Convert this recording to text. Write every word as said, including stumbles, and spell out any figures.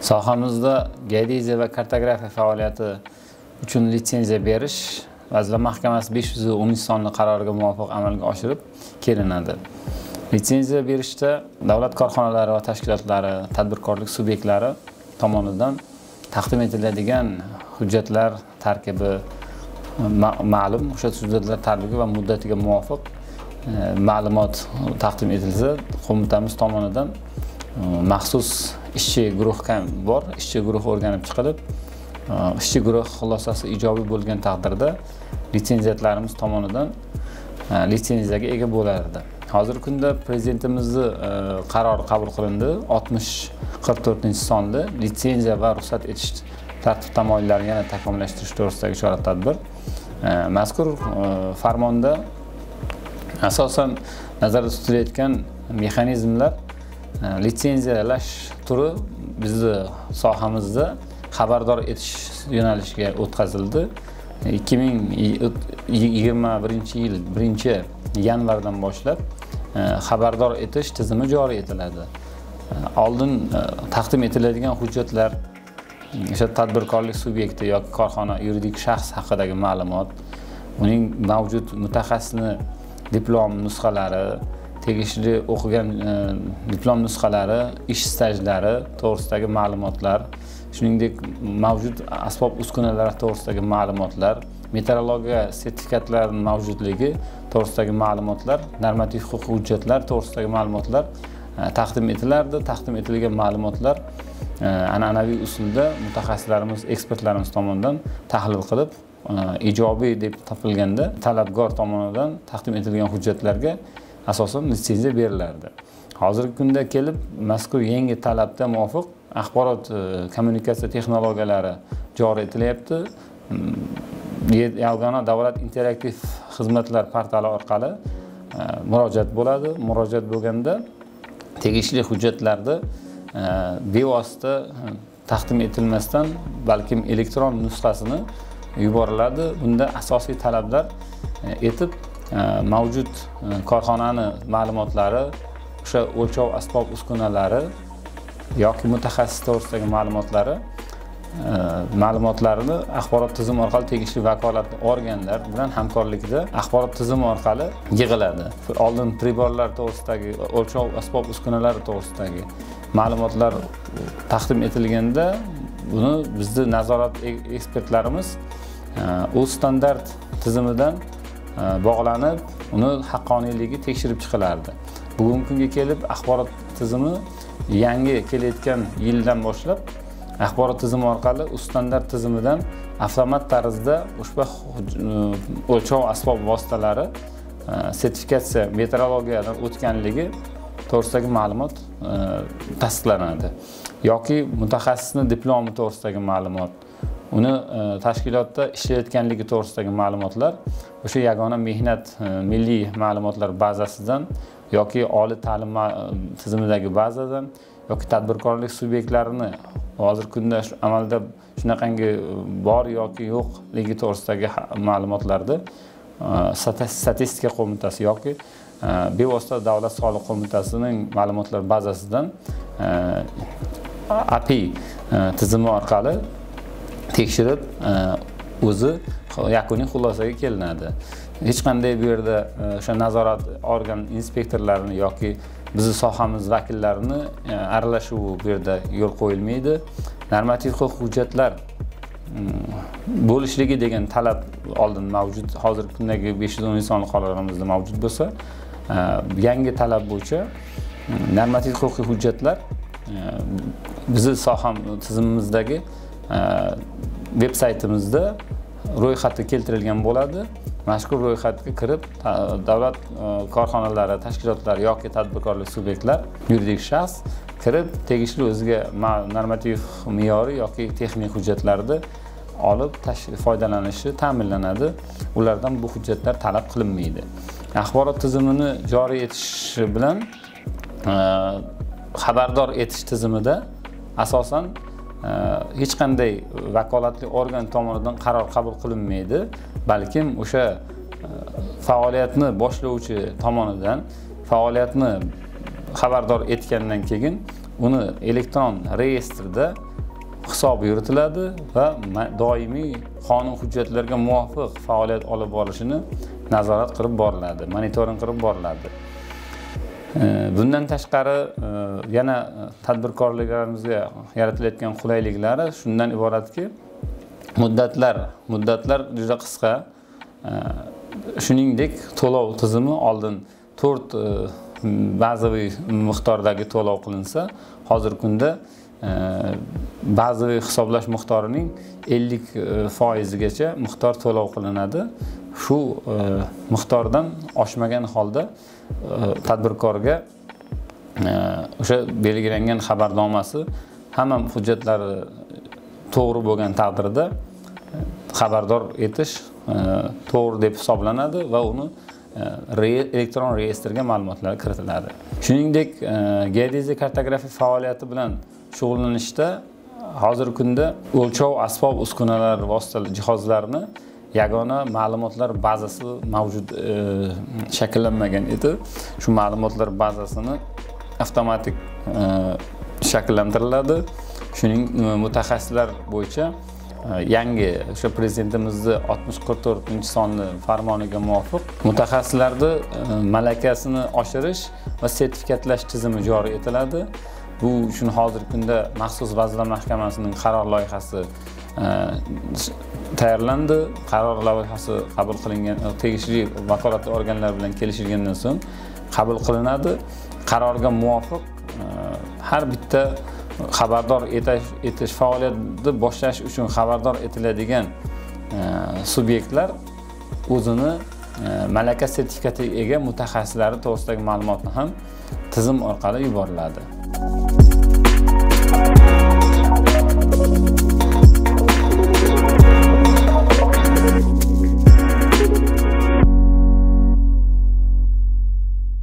Sohamizda geodeziya va kartografiya faoliyati uchun litsenziya berish Vazirlar Mahkamasi besh yuz o'ninchi sonli qaroriga muvofiq amalga oshirib kelinadi. Litsenziya berishda davlat korxonalari va tashkilotlari, tadbirkorlik subyektlari tomonidan taqdim etiladigan hujjatlar tarkibi ma'lum, o'sha hujjatlar tarkibi va muddatiga muvofiq ma'lumot taqdim etilsa, qo'mitamiz tomonidan maxsus ishchi guruh bor, ishchi guruh o'rganib chiqilib, ishchi guruh xulosasi ijobiy bo'lgan taqdirda litsenziyatlarimiz tomonidan litsenziyaga ega bo'lardi. Hozirgi kunda prezidentimizning qarori qabul qilindi, oltmish qirq to'rtinchi sonli litsenziya va ruxsat etish tartib tamoyillarini yana takomillashtirish to'g'risidagi chora-tadbir. Mazkur farmonda asosan nazarda tutilayotgan mexanizmlar litsenziyalash turi bizni sohamizda xabardor etish yo'nalishiga o'tkazildi. ikki ming yigirma birinchi yil birinchi yanvardan boshlab xabardor etish tizimi joriy etiladi. Oldin taqdim etiladigan hujjatlar o'sha tadbirkorlik subyekti yoki korxona, yuridik shaxs haqidagi ma'lumot, uning mavjud mutaxassisning diplom nusxalari, tegishli o'qigan diplom nusxalari, ish stajlari to'g'risidagi ma'lumotlar, shuningdek mavjud asbob uskunalar to'g'risidagi ma'lumotlar, meteorologiya sertifikatlarining mavjudligi to'g'risidagi ma'lumotlar, normativ huquqiy hujjatlar to'g'risidagi ma'lumotlar taqdim etilardi. Taqdim etilgan ma'lumotlar an'anaviy usulda mutaxassislarimiz, ekspertlarimiz tomonidan tahlil qilib, ijobiy deb topilganda talabgor tomonidan taqdim etilgan hujjatlarga asosan litsenziya berilardi. Hozirgi kunda kelib, mazkur yangi talabga muvofiq axborot kommunikatsiya texnologiyalari joriy etilyapti. Yagona davlat interaktiv xizmatlar portali orqali murojaat bo'ladi. Murojaat bo'lganda tegishli hujjatlarni bevosita taqdim etilmasdan, balkim elektron nusxasini yuboriladi. Bunda asosiy talablar etib mavjud korxonani ma'lumotlari, o'sha o'lchov asbob uskunalari yoki mutaxassis to'g'risidagi ma'lumotlari ma'lumotlarini axborot tizimi orqali tegishli vakolatli organlar bilan hamkorlikda axborot tizimi orqali yig'iladi. Oldin priborlar to'g'risidagi, o'lchov asbob uskunalari to'g'risidagi ma'lumotlar taqdim etilganda, buni bizning nazorat ekspertlarimiz u standart tizimidan bog'lanib, uni haqqoniyligi tekshirib chiqilardi. Bugungi kunga kelib axborot tizimi yangi kelayotgan yildan boshlab axborot tizimi orqali u standart tizimidan avtomat tarzda ushbu o'lchov asbob vositalari sertifikatsiya meteorologiyadan o'tganligi to'g'risidagi ma'lumot tasdiqlanadi. Yoki mutaxassisning diplomi to'g'risidagi ma'lumot, uni tashkilotda ishlayotganligi to'g'risidagi ma'lumotlar o'sha yagona mehnat milliy ma'lumotlar bazasidan yoki oliy ta'lim tizimidagi bazadan yoki tadbirkorlik subyektlarini hozirgi kunda amalda shunaqangi bor yoki yo'qligi to'g'risidagi ma'lumotlarni statistika qo'mitasi yoki bevosita davlat soliq qo'mitasining ma'lumotlar bazasidan A P I tizimi orqali tekshirib o'zi yakuniy xulosaga kelinadi. Hech qanday bu yerda o'sha nazorat organ inspektorlarini yoki bizning sohamiz vakillarini aralashuvi bu yerda yo'l qo'yilmaydi. Normativ huquq hujjatlar bo'lishligi degan talab oldin mavjud, hozirgi kundagi besh yuz o'ninchi sonli qarorimizda mavjud bo'lsa, yangi talab bo'yicha normativ huquqiy hujjatlar bizning soham tizimimizdagi veb saytimizda ro'yxati keltirilgan bo'ladi. Mazkur ro'yxatga kirib, davlat korxonalari, tashkilotlari yoki tadbirkorlik subyektlar, yuridik shaxs kirib, tegishli o'ziga normativ me'yoriy yoki texnik hujjatlarni olib foydalanishi ta'minlanadi. Ulardan bu hujjatlar talab qilinmaydi. Axborot tizimini joriy etish bilan xabardor etish tizimida asosan hech qanday vakolatli organ tomonidan qaror qabul qilinmaydi, balkim o'sha faoliyatni boshlovchi tomonidan faoliyatni xabardor etgandan keyin uni elektron reyestrda hisobi yuritiladi va doimiy qonun hujjatlariga muvofiq faoliyat olib borishini nazorat qilib boriladi, monitoring qilib boriladi. Bundan tashqari yana tadbirkorlarimizga yaratilayotgan qulayliklari shundan iboratki, muddatlar muddatlar juda qisqa. Shuningdek, to'lov tizimi oldin to'rt bazaviy miqdordagi to'lov qilinsa, hozirgi kunda bazaviy hisoblash miqdorining ellik foizigacha miqdor to'lov qilinadi. Shu miqdordan oshmagan holda tadbirkorga o'sha belgilangan xabarnomasi hamma hujjatlari to'g'ri bo'lgan taqdirda xabardor etish to'g'ri deb hisoblanadi va uni elektron reyestrga ma'lumotlar kiritiladi. Shuningdek, geodeziya kartografiya faoliyati bilan shug'ullanishda hozirgi kunda o'lchov asbob uskunalar vositalar jihozlarni yagona ma'lumotlar bazasi mavjud shakllanmagan edi. Shu ma'lumotlar bazasini avtomatik shakllantiriladi. Shuning mutaxassislar bo'yicha yangi o'sha prezidentimizning oltmish qirq to'rtinchi sonli farmoniga muvofiq mutaxassislarning malakasini oshirish va sertifikatlash tizimi joriy etiladi. Bu uchun hozirgi kunda maxsus vazirlar mahkamasining qaror loyihasi tayyorlandi. Qaror loyihasi qabul qilingan, tegishli vakolatli organlar bilan kelishilgandan so'ng qabul qilinadi. Qarorga muvofiq har bitta xabardor etish faoliyatini boshlash uchun xabardor etiladigan subyektlar o'zini malaka sertifikatiga ega mutaxassislari to'g'risidagi ma'lumotni ham tizim orqali yuboriladi.